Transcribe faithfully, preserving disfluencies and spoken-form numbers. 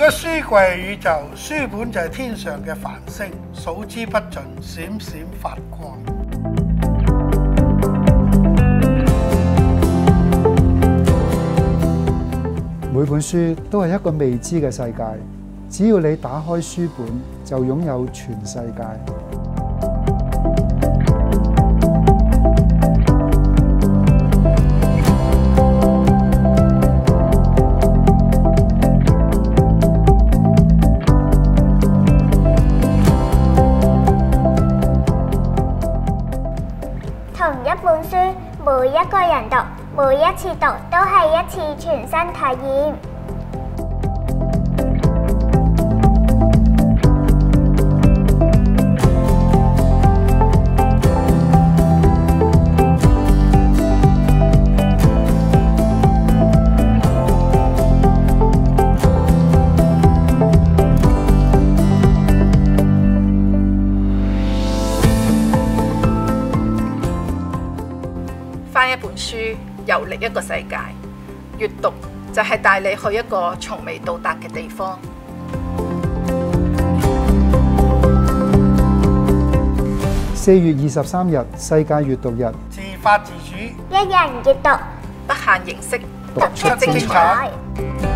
書櫃宇宙，書本就係天上嘅繁星，數之不盡，閃閃發光。 每本書都係一個未知嘅世界，只要你打開書本，就擁有全世界。 同一本書，每一個人讀，每一次讀都係一次全新體驗。 翻一本書，遊歷一個世界。閱讀就係帶你去一個從未到達嘅地方。 四月二十三日，世界閱讀日， 自發自主， 一人閱讀， 不限形式， 讀出精彩。